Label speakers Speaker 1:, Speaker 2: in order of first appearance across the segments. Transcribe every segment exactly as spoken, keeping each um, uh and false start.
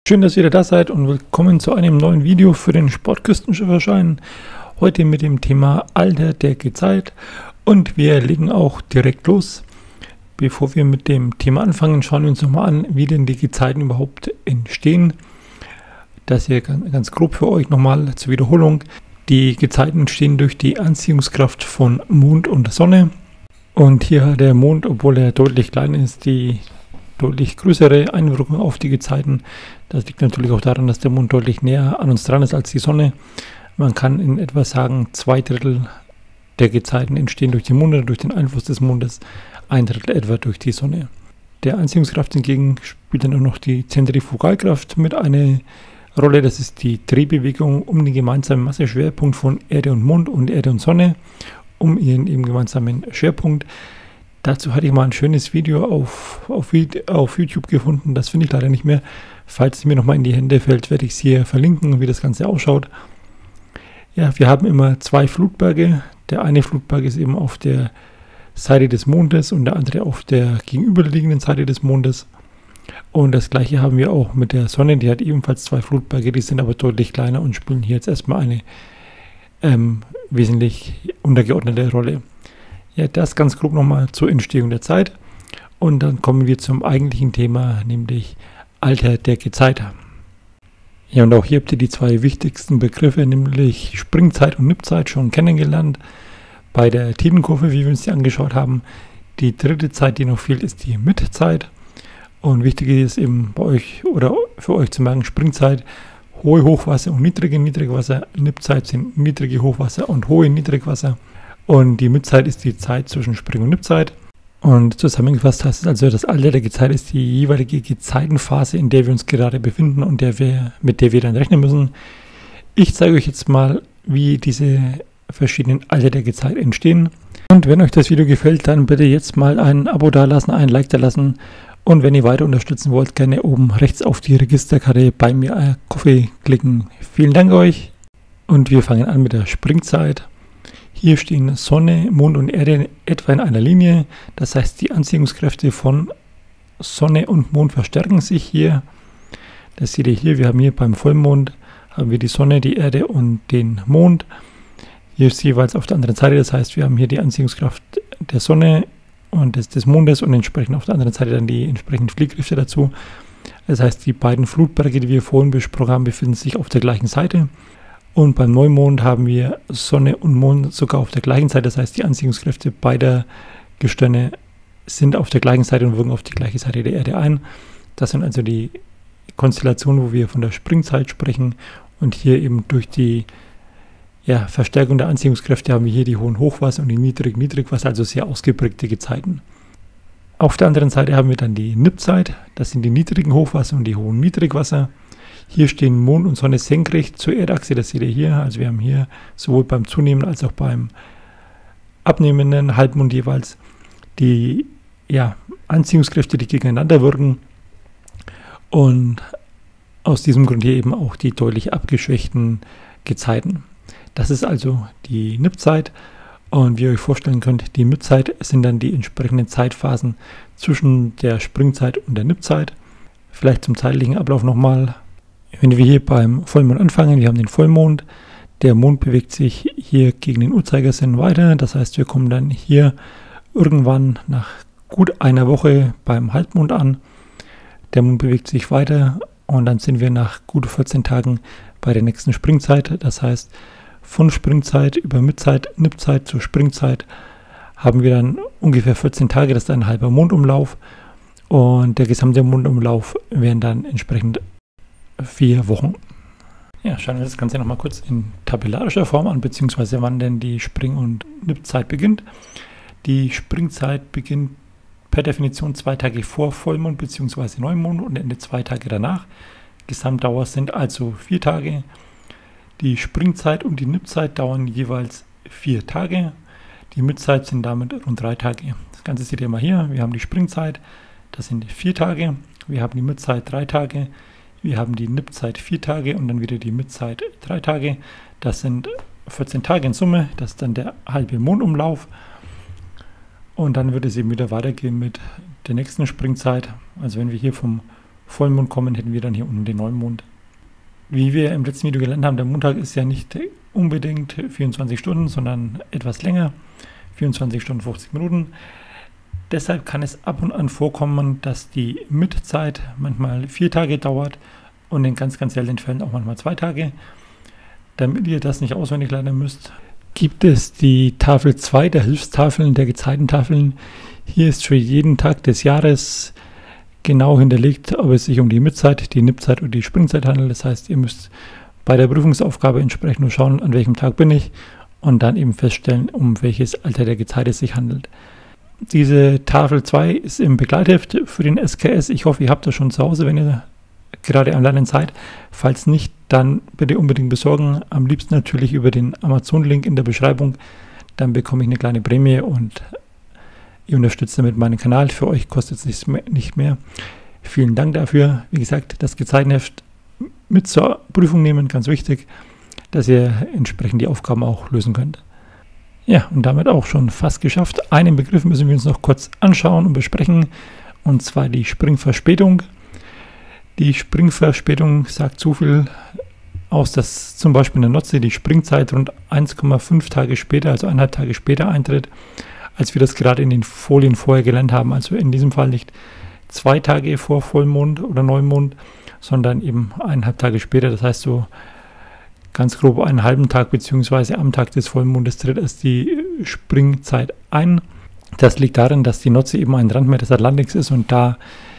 Speaker 1: Schön, dass ihr wieder da seid und willkommen zu einem neuen Video für den Sportküstenschifferschein. Heute mit dem Thema Alter der Gezeit und wir legen auch direkt los. Bevor wir mit dem Thema anfangen, schauen wir uns nochmal an, wie denn die Gezeiten überhaupt entstehen. Das hier ganz grob für euch nochmal zur Wiederholung. Die Gezeiten entstehen durch die Anziehungskraft von Mond und Sonne. Und hier hat der Mond, obwohl er deutlich klein ist, die deutlich größere Einwirkung auf die Gezeiten. Das liegt natürlich auch daran, dass der Mond deutlich näher an uns dran ist als die Sonne. Man kann in etwa sagen, zwei Drittel der Gezeiten entstehen durch den Mond oder durch den Einfluss des Mondes, ein Drittel etwa durch die Sonne. Der Anziehungskraft hingegen spielt dann auch noch die Zentrifugalkraft mit eine Rolle. Das ist die Drehbewegung um den gemeinsamen Masseschwerpunkt von Erde und Mond und Erde und Sonne, um ihren eben gemeinsamen Schwerpunkt. Dazu hatte ich mal ein schönes Video auf, auf, auf YouTube gefunden, das finde ich leider nicht mehr. Falls es mir nochmal in die Hände fällt, werde ich es hier verlinken, wie das Ganze ausschaut. Ja, wir haben immer zwei Flutberge. Der eine Flutberg ist eben auf der Seite des Mondes und der andere auf der gegenüberliegenden Seite des Mondes. Und das gleiche haben wir auch mit der Sonne, die hat ebenfalls zwei Flutberge, die sind aber deutlich kleiner und spielen hier jetzt erstmal eine ähm, wesentlich untergeordnete Rolle. Ja, das ganz grob nochmal zur Entstehung der Zeit. Und dann kommen wir zum eigentlichen Thema, nämlich Alter der Gezeit. Ja, und auch hier habt ihr die zwei wichtigsten Begriffe, nämlich Springzeit und Nippzeit, schon kennengelernt. Bei der Tidenkurve, wie wir uns die angeschaut haben. Die dritte Zeit, die noch fehlt, ist die Mittzeit. Und wichtig ist eben bei euch oder für euch zu merken, Springzeit, hohe Hochwasser und niedrige Niedrigwasser. Nippzeit sind niedrige Hochwasser und hohe Niedrigwasser. Und die Mittzeit ist die Zeit zwischen Spring- und Nippzeit. Und zusammengefasst heißt es also, das Alter der Gezeit ist die jeweilige Gezeitenphase, in der wir uns gerade befinden und der wir, mit der wir dann rechnen müssen. Ich zeige euch jetzt mal, wie diese verschiedenen Alter der Gezeit entstehen. Und wenn euch das Video gefällt, dann bitte jetzt mal ein Abo dalassen, ein Like dalassen. Und wenn ihr weiter unterstützen wollt, gerne oben rechts auf die Registerkarte bei mir Kaffee klicken. Vielen Dank euch. Und wir fangen an mit der Springzeit. Hier stehen Sonne, Mond und Erde etwa in einer Linie. Das heißt, die Anziehungskräfte von Sonne und Mond verstärken sich hier. Das seht ihr hier. Wir haben hier beim Vollmond haben wir die Sonne, die Erde und den Mond. Hier ist jeweils auf der anderen Seite. Das heißt, wir haben hier die Anziehungskraft der Sonne und des, des Mondes und entsprechend auf der anderen Seite dann die entsprechenden Fliehkräfte dazu. Das heißt, die beiden Flutberge, die wir vorhin besprochen haben, befinden sich auf der gleichen Seite. Und beim Neumond haben wir Sonne und Mond sogar auf der gleichen Seite. Das heißt, die Anziehungskräfte beider Gestirne sind auf der gleichen Seite und wirken auf die gleiche Seite der Erde ein. Das sind also die Konstellationen, wo wir von der Springzeit sprechen. Und hier eben durch die ja, Verstärkung der Anziehungskräfte haben wir hier die hohen Hochwasser und die niedrigen Niedrigwasser, also sehr ausgeprägte Gezeiten. Auf der anderen Seite haben wir dann die Nippzeit. Das sind die niedrigen Hochwasser und die hohen Niedrigwasser. Hier stehen Mond und Sonne senkrecht zur Erdachse, das seht ihr hier. Also wir haben hier sowohl beim zunehmenden als auch beim abnehmenden Halbmond jeweils die ja, Anziehungskräfte, die gegeneinander wirken. Und aus diesem Grund hier eben auch die deutlich abgeschwächten Gezeiten. Das ist also die Nippzeit. Und wie ihr euch vorstellen könnt, die Mittzeit sind dann die entsprechenden Zeitphasen zwischen der Springzeit und der Nippzeit. Vielleicht zum zeitlichen Ablauf nochmal. Wenn wir hier beim Vollmond anfangen, wir haben den Vollmond, der Mond bewegt sich hier gegen den Uhrzeigersinn weiter, das heißt, wir kommen dann hier irgendwann nach gut einer Woche beim Halbmond an, der Mond bewegt sich weiter und dann sind wir nach gut vierzehn Tagen bei der nächsten Springzeit, das heißt, von Springzeit über Mittzeit, Nippzeit zur Springzeit haben wir dann ungefähr vierzehn Tage, das ist ein halber Mondumlauf und der gesamte Mondumlauf wären dann entsprechend vier Wochen. Ja, schauen wir das Ganze nochmal kurz in tabellarischer Form an, beziehungsweise wann denn die Spring- und Nippzeit beginnt. Die Springzeit beginnt per Definition zwei Tage vor Vollmond bzw. Neumond und endet zwei Tage danach. Gesamtdauer sind also vier Tage. Die Springzeit und die Nippzeit dauern jeweils vier Tage. Die Mittzeit sind damit rund drei Tage. Das Ganze seht ihr mal hier. Wir haben die Springzeit, das sind vier Tage. Wir haben die Mittzeit drei Tage. Wir haben die Nippzeit vier Tage und dann wieder die Mittzeit drei Tage. Das sind vierzehn Tage in Summe. Das ist dann der halbe Mondumlauf. Und dann wird es eben wieder weitergehen mit der nächsten Springzeit. Also wenn wir hier vom Vollmond kommen, hätten wir dann hier unten den Neumond. Wie wir im letzten Video gelernt haben, der Montag ist ja nicht unbedingt vierundzwanzig Stunden, sondern etwas länger, vierundzwanzig Stunden fünfzig Minuten. Deshalb kann es ab und an vorkommen, dass die Mitzeit manchmal vier Tage dauert und in ganz, ganz seltenen Fällen auch manchmal zwei Tage. Damit ihr das nicht auswendig lernen müsst, gibt es die Tafel zwei der Hilfstafeln, der Gezeitentafeln. Hier ist für jeden Tag des Jahres genau hinterlegt, ob es sich um die Mitzeit, die Nippzeit oder die Springzeit handelt. Das heißt, ihr müsst bei der Prüfungsaufgabe entsprechend nur schauen, an welchem Tag bin ich und dann eben feststellen, um welches Alter der Gezeit es sich handelt. Diese Tafel zwei ist im Begleitheft für den S K S. Ich hoffe, ihr habt das schon zu Hause, wenn ihr gerade am Lernen seid. Falls nicht, dann bitte unbedingt besorgen. Am liebsten natürlich über den Amazon-Link in der Beschreibung. Dann bekomme ich eine kleine Prämie und ihr unterstützt damit meinen Kanal. Für euch kostet es nicht mehr. Vielen Dank dafür. Wie gesagt, das Gezeitenheft mit zur Prüfung nehmen, ganz wichtig, dass ihr entsprechend die Aufgaben auch lösen könnt. Ja, und damit auch schon fast geschafft. Einen Begriff müssen wir uns noch kurz anschauen und besprechen, und zwar die Springverspätung. Die Springverspätung sagt so viel aus, dass zum Beispiel in der Notze die Springzeit rund eins Komma fünf Tage später, also eineinhalb Tage später eintritt, als wir das gerade in den Folien vorher gelernt haben. Also in diesem Fall nicht zwei Tage vor Vollmond oder Neumond, sondern eben eineinhalb Tage später. Das heißt so ganz grob einen halben Tag beziehungsweise am Tag des Vollmondes tritt erst die Springzeit ein. Das liegt darin, dass die Notze eben ein Randmeer des Atlantiks ist und da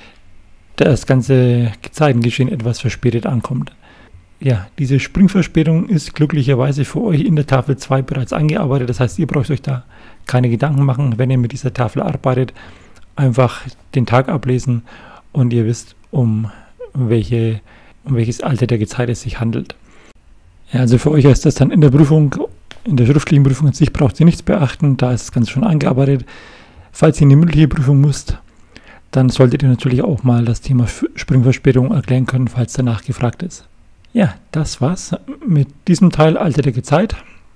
Speaker 1: das ganze Gezeitengeschehen etwas verspätet ankommt. Ja, diese Springverspätung ist glücklicherweise für euch in der Tafel zwei bereits eingearbeitet. Das heißt, ihr braucht euch da keine Gedanken machen, wenn ihr mit dieser Tafel arbeitet. Einfach den Tag ablesen und ihr wisst, um, welche, um welches Alter der Gezeit es sich handelt. Ja, also für euch ist das dann in der Prüfung, in der schriftlichen Prüfung an sich braucht ihr nichts beachten, da ist das Ganze schon eingearbeitet. Falls ihr in die mündliche Prüfung müsst, dann solltet ihr natürlich auch mal das Thema Springverspätung erklären können, falls danach gefragt ist. Ja, das war's mit diesem Teil Alter der Gezeit.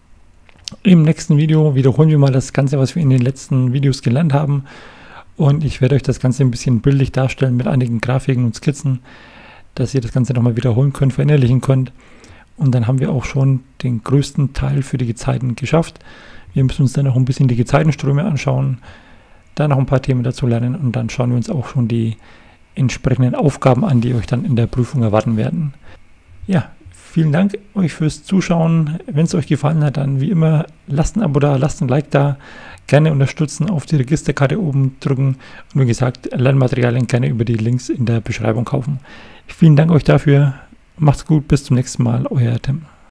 Speaker 1: Im nächsten Video wiederholen wir mal das Ganze, was wir in den letzten Videos gelernt haben. Und ich werde euch das Ganze ein bisschen bildlich darstellen mit einigen Grafiken und Skizzen, dass ihr das Ganze nochmal wiederholen könnt, verinnerlichen könnt. Und dann haben wir auch schon den größten Teil für die Gezeiten geschafft. Wir müssen uns dann noch ein bisschen die Gezeitenströme anschauen, da noch ein paar Themen dazu lernen und dann schauen wir uns auch schon die entsprechenden Aufgaben an, die euch dann in der Prüfung erwarten werden. Ja, vielen Dank euch fürs Zuschauen. Wenn es euch gefallen hat, dann wie immer lasst ein Abo da, lasst ein Like da, gerne unterstützen, auf die Registerkarte oben drücken und wie gesagt, Lernmaterialien gerne über die Links in der Beschreibung kaufen. Vielen Dank euch dafür. Macht's gut, bis zum nächsten Mal, euer Tim.